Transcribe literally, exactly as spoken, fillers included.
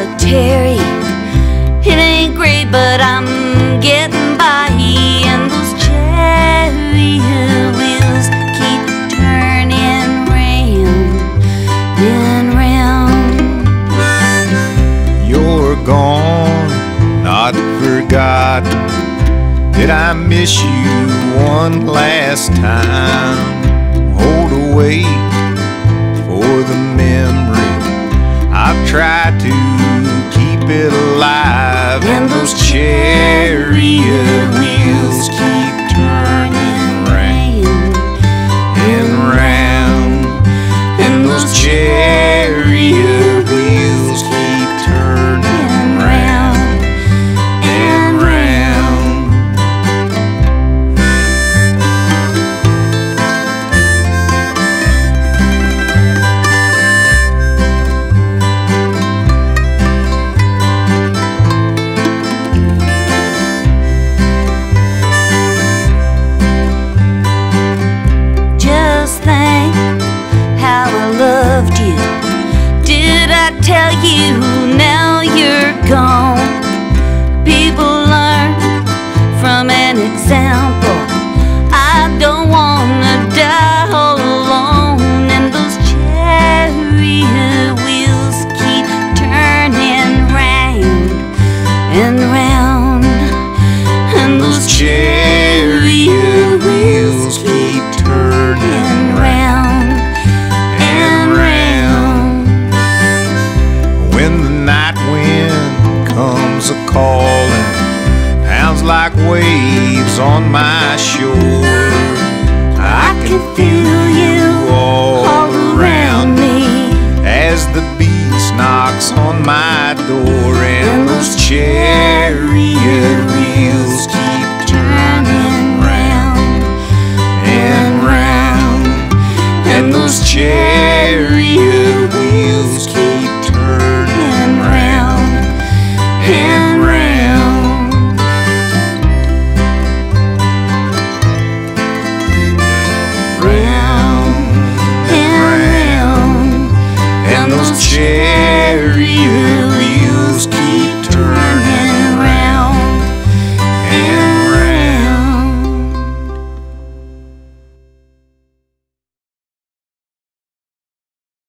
solitary. It ain't great, but I'm getting by, and those chariot wheels keep turning round and round. You're gone, not forgotten. Did I miss you one last time? Hold away for the memory. I've tried to keep it alive, and those chariot wheels keep turning round and round, and those chariot wheels keep turning round and round. Tell you now you're gone. People learn from an example. I don't wanna die all alone, and those chariot wheels keep turning round and round, and those chariot wheels keep turning round and round. When the night wind comes a-calling, pounds like waves on my shore, I can feel you all around me as the beast knocks on my door, and those chariot wheels keep turning round and round, and those chariot wheels keep turning round and round. Round and round, and those chariot